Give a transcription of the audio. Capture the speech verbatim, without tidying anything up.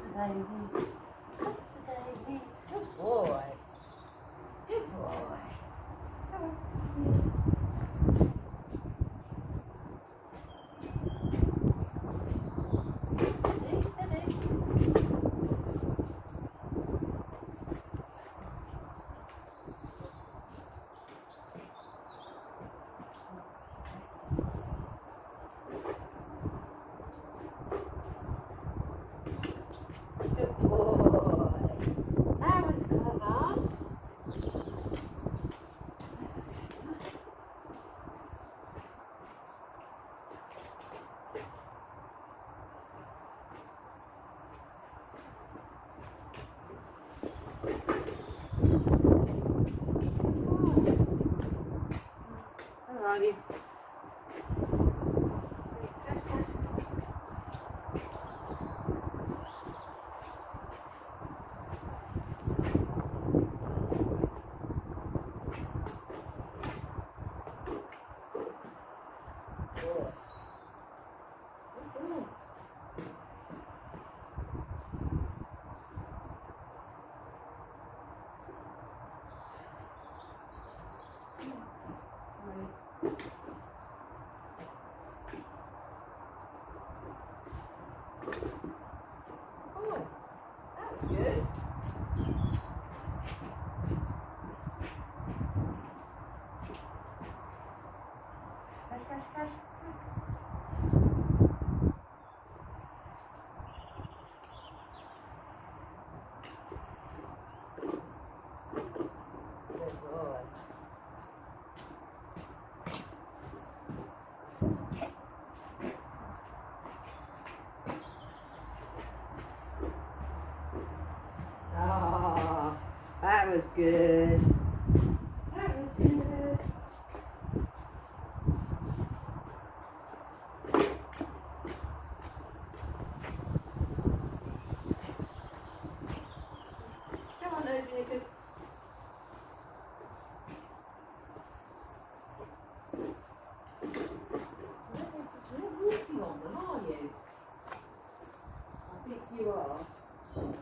daisies. Lots of daisies. Good boy. Good boy. Come on. Good boy. That was clever. Alrighty. Oh, that was good. Hush, hush, hush. Good boy. Oh, that was good. That was good. Come on, Nosy Knickers. You're walking on them, are you? I think you are.